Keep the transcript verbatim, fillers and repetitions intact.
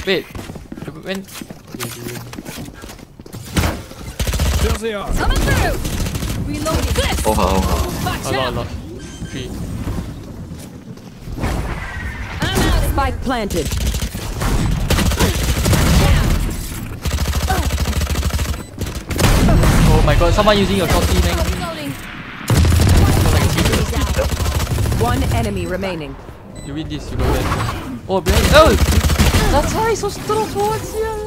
Wait. When? There they are. Coming through. Reloading. This. Oh, oh, A lot, a lot. Three. I'm out. Spike planted. Oh my god, someone using your shotty, man. Reloading. One enemy remaining. You win this, you go there. Oh, behind. Oh! Zacai so strong towards you!